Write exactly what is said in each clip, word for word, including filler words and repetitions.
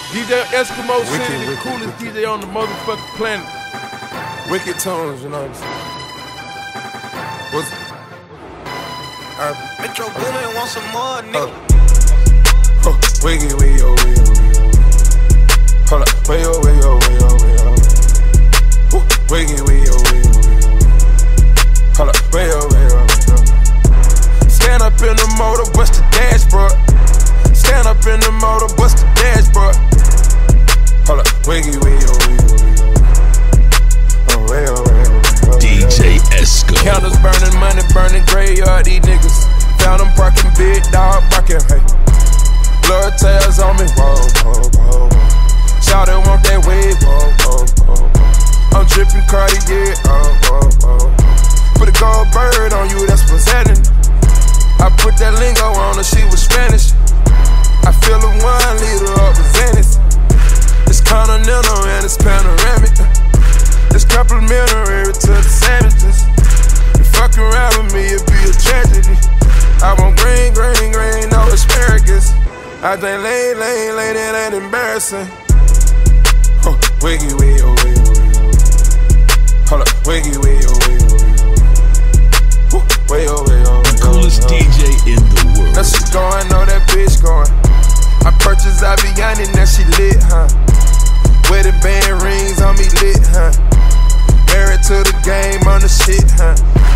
D J Eskimo City, the coolest D J on the motherfucking planet. Wicked tones, you know what I'm saying? What's uh, Metro Boomin want some more, nigga. Uh, uh, wiggy, wiggy, oh, wiggy, wiggy, oh. Hold up, way, oh, way, oh, way, oh, way, oh. Woo. Wiggy, wiggy, oh, wiggy, wiggy, oh. Hold up, way, oh, way, oh, way, oh. Stand up in the motor, bust the dashboard. Stand up in the motor, bust the dashboard. Hold up, wiggy, wiggy, oh, wiggy, wiggy, oh. Oh, way, oh, way, oh, way, oh. D J Esco. Counters burning, money burning, graveyard, these niggas. Found them parking, big dog barking, hey. Blood tails on me, whoa, whoa, whoa, whoa. Shout it, want that wave, whoa, whoa, whoa, whoa. I'm dripping Cartier, oh, whoa, whoa. Put a gold bird on you, that's what's happening. I put that lingo on her, she was Spanish. I fill a one liter up with Venice. It's continental and it's panoramic. It's complimentary to the sandwiches. You fuck around with me, it'd be a tragedy. I want green, green, green, no asparagus. I think lane, lane, lane, it ain't embarrassing. Huh, wiggy, wiggy, oh, wiggy, wiggy, oh. Hold up, wiggy, wiggy, oh, wiggy, wiggy, oh. Woo, way, oh, way, oh, The coolest D J in the world. Now she going, know that bitch going. I purchased Aviani, now she lit, huh? Wedding band rings on me lit, huh? Married to the game on the shit, huh?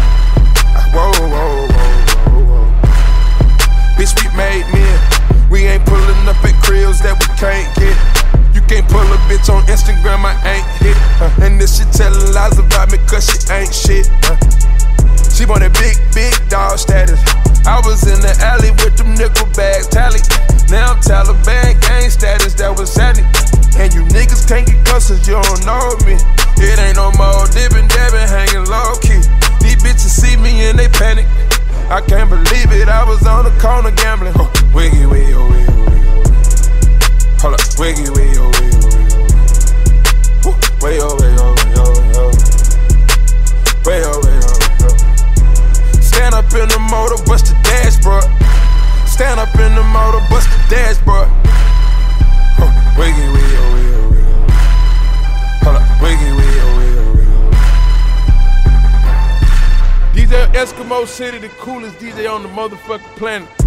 Whoa, whoa, whoa, whoa, whoa. Bitch, we made men. We ain't pulling up at cribs that we can't get. You can't pull a bitch on Instagram, I ain't hit, huh? And this shit telling lies about me cause she ain't shit, huh? She want a big, big dog status. I was in the alley with them nickel bags, tally. Now I'm Taliban gang status, that was happening. And you niggas can't get close cause you don't know me. It ain't no more dipping, dabbing, hanging low key. These bitches see me and they panic. I can't believe it, I was on the corner gambling. Huh. Wiggy, wiggy, oh, wiggy, wiggy, oh. Hold up, wiggy, wiggy, oh, wiggy, wiggy, oh. Woo. Way, oh, way, oh, way, oh, way, oh. Way, oh, way, oh, way, oh. Stand up in the motor, bust the dashboard. Stand up in the motor, bust the dashboard. Huh. Wiggy, wiggy, oh, wiggy, oh, wiggy, oh. Hold up, wiggy, wiggy, oh, wiggy, oh, wiggy, oh. D J Eskimo City, the coolest D J on the motherfucking planet.